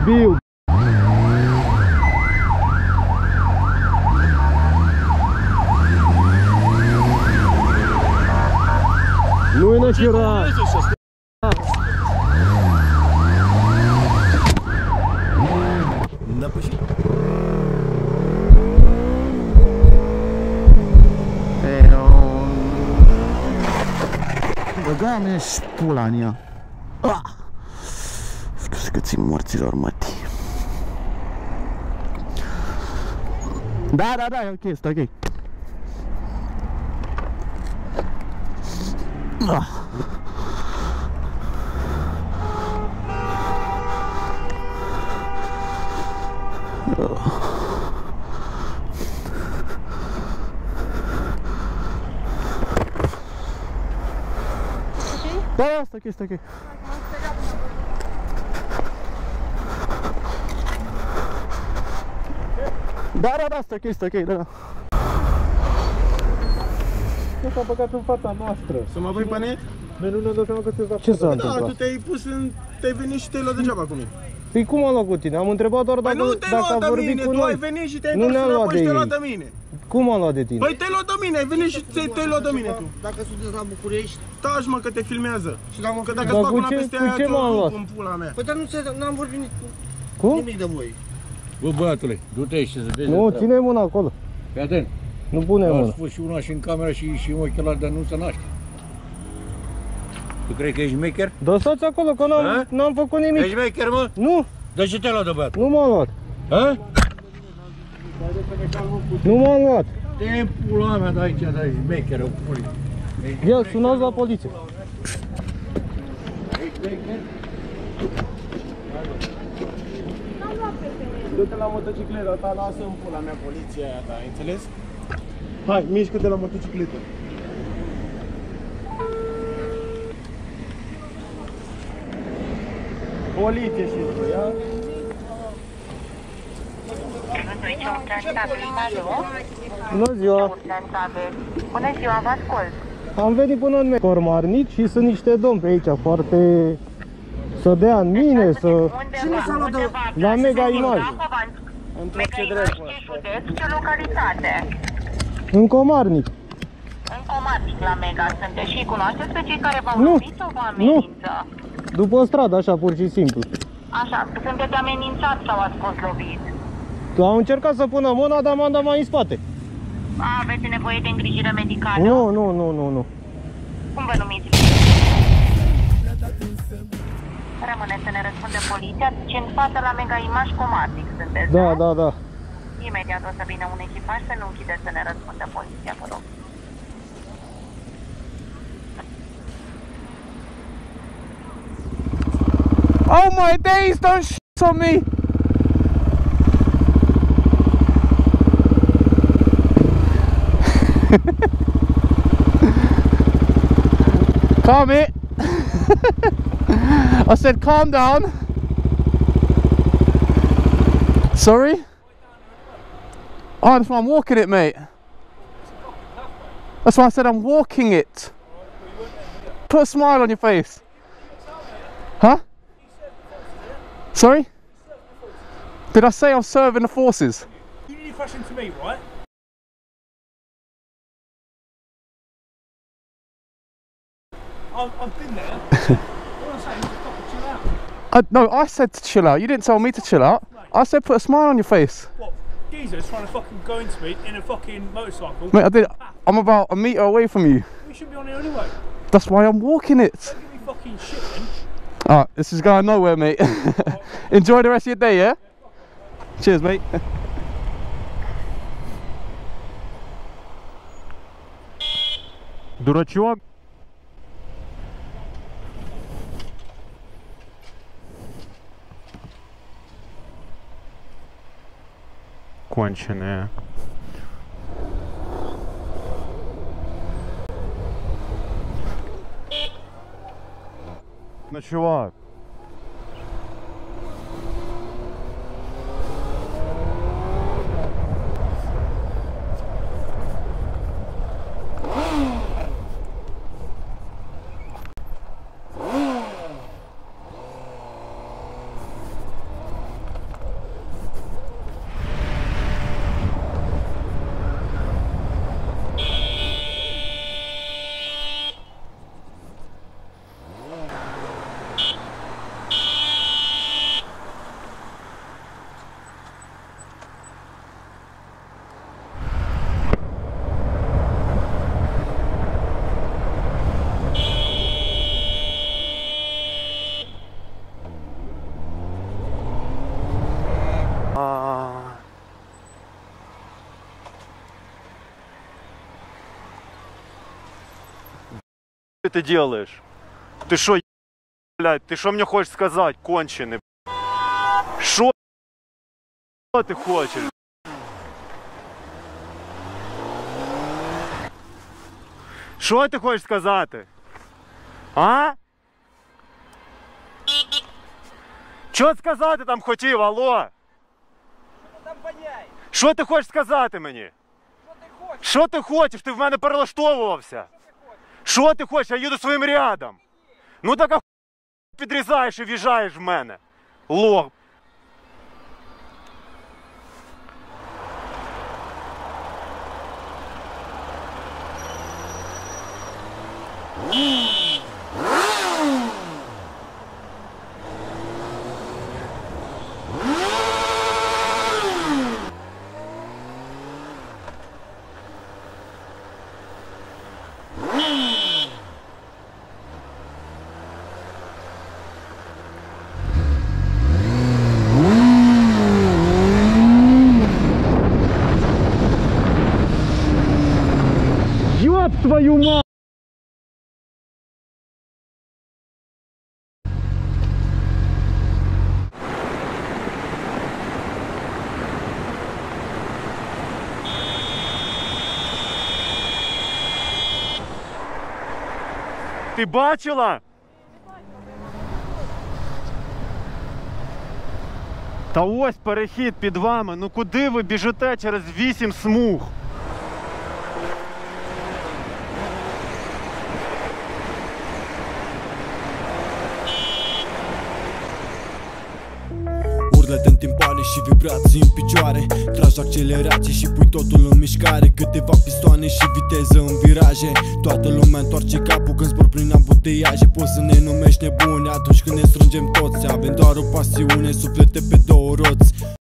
Sibiu. Ну и нахера. Băgame-și pula în ea. Scuze că țin morților, mătii. Da, da, da, e ok, este ok. Da, asta ok, este ok. Da, da, da, asta ok, este ok, da, da. Nu s-a băgat în fața noastră. Să mă pui pe net? Noi nu ne-am dat seama că ți-a Ce s-a întâmplat? Da, tu te-ai pus în... Te-ai venit și te-ai luat degeaba cu mine. Păi cum am luat cu tine? Am întrebat doar dacă, dacă a vorbit cu noi. Tu ai noi. venit și te-ai Nu ne-am luat de și te-ai ei. luat de mine. Cum am luat de tine? Păi te-ai luat de mine, ai venit și te-ai luat de mine tu. Dacă sunteți la București Taci mă că te filmează. și la Că dacă Dar îți fac cu una ce- peste cu aia, ce te m-am luat? rup în pula mea. Păi dar n-am vorbit Cum? nimic de voi. Bă, băiatule, du-te și să vezi. Nu, ține mâna acolo. Fii atent. Nu pune Am mâna. spus și una și în camera și în ochelari, dar nu se naște. Tu crezi că ești șmecher? Lăsați acolo că n-am făcut nimic. Ești șmecher, mă? Nu, De ce te-ai luat de băiatul? nu m-am luat. Ha? Nu m-am luat. Te pula mea de aici, de șmecheră, puli. Ia, sunați la poliție. Du-te la motocicletă ta, lasă în pula mea poliția aia ta, ai înțeles? Hai, mișcă-te la motocicletă. Poliție și tu, ia? Bună ziua. Bună ziua, vă ascult. Am venit până în Cormarnic și sunt niște domni pe aici foarte... Să dea în mine, să... Cine s-a luat de... La Mega Image. Mega Image ce județ, ce localitate? În Comarnic. În Comarnic la Mega sunteți și cunoașteți pe cei care v-au Nu. lovit sau vă amenință? După stradă, așa, pur și simplu. Așa, sunteți amenințați sau ați fost lovit? Au încercat să pună mâna, dar m-am dat mai în spate. Aveți nevoie de îngrijire medicală? Nu, nu, nu, nu, nu. Cum vă numiți? Rămâneți să ne răspunde poliția, ce în față la Mega Image Comarnic sunteți, Da, nu? da, da. Imediat o să vină un echipaj să nu închideți să ne răspundă poliția, vă rog. Oh my days, don't shit on me! Calm it! I said calm down! Sorry? Oh, that's why I'm walking it, mate. That's why I said I'm walking it. Put a smile on your face. Huh? Sorry? Did I say I'm serving the forces? You need your question to me, right? I've been there. All I'm saying is just fucking chill out. No, I said to chill out. You didn't tell me to chill out. I said put a smile on your face. What? Geezer's trying to fucking go into me in a fucking motorcycle. Mate, I did. I'm about a metre away from you. We should be on here anyway. That's why I'm walking it. Don't give me fucking shit then. Alright, this is going nowhere, mate. Enjoy the rest of your day, yeah? Cheers, mate. Дурачок. Конченые. Ну, чувак. ты делаешь? Ты шо, блядь, ты шо мне хочешь сказать, конченый? Шо ты хочешь? Що ти хочеш сказати? А? Що сказати там хотів, алло? Що ти хочеш сказати мені? Що ти хочеш? Ти в мене перелаштовувався. Що ти хочеш? Я їду своїм рядом. Ну так а підрізаєш і в'їжджаєш в мене. Лох. Ёб твою мать! Ти бачила? Та ось перехід під вами. Ну куди ви біжите через 8 смуг? Urlă-te în timpoare și vibrații în picioare. Tragi accelerație și pui totul în mișcare. Câteva pistoane și viteză în viraje. Toată lumea întoarce capul când zbor prin ambuteiaje. Poți să ne numești nebuni atunci când ne strângem toți. Avem doar o pasiune, suflete pe două roți.